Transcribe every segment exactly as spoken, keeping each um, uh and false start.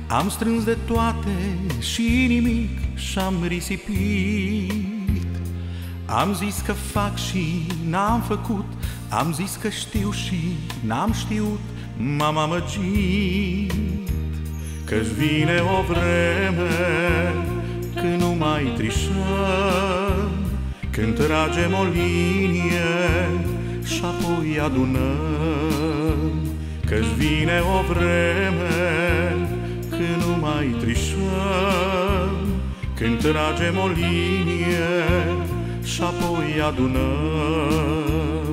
Am strâns de toate și nimic și-am risipit. Am zis că fac și n-am făcut, am zis că știu și n-am știut, m-am amăgit. Că-și vine o vreme când nu mai trișăm, când tragem o linie și apoi adunăm. Că-și vine o vreme când nu mai trișăm, când tragem o linie și apoi adunăm.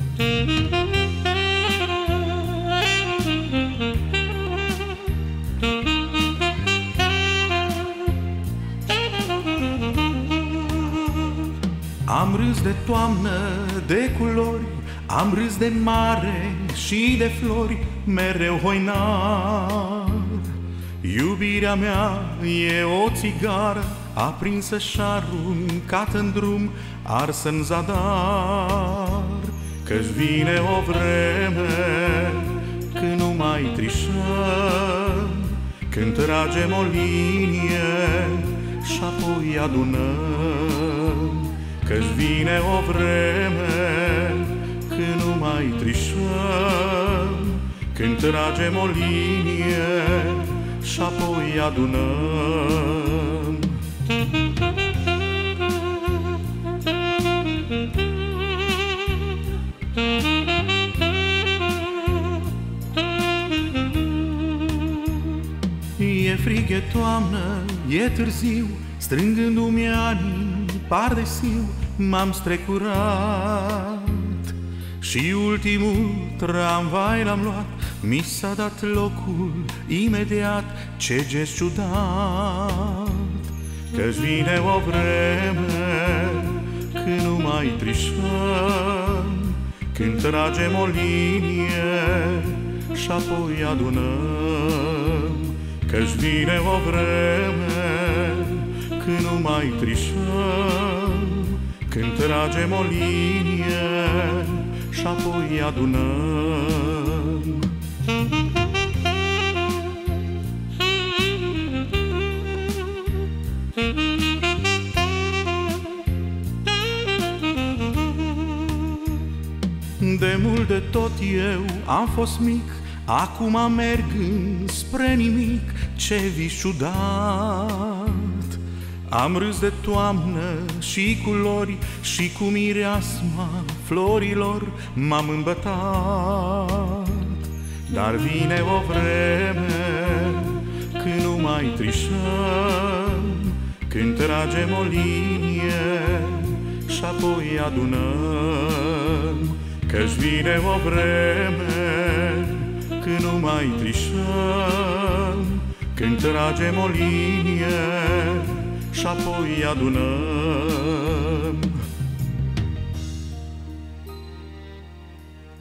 Am râs de toamnă, de culori, am râs de mare și de flori, mereu hoinar. Iubirea mea e o țigară aprinsă și aruncată în drum, arsă-n zadar. Că-și vine o vreme când nu mai trișăm, când tragem o linie și apoi adunăm. Că-și vine o vreme când nu mai trișăm, când tragem o linie și apoi adunăm. E frig, e toamnă, e târziu, strângându-mi anii par de siu, m-am strecurat. Și ultimul tramvai l-am luat, mi s-a dat locul imediat, ce gest ciudat. Că-și vine o vreme când nu mai trișăm, când tragem o linie și apoi adunăm. Că-și vine o vreme când nu mai trișăm, când tragem o linie și apoi adunăm. De mult de tot eu am fost mic, acum merg spre nimic, ce vis ciudat. Am râs de toamnă și culori și cu mireasma florilor m-am îmbătat. Dar vine o vreme când nu mai trișăm, când tragem o linie și apoi adunăm. Că-și vine o vreme când nu mai trișăm, când tragem o linie și apoi adunăm.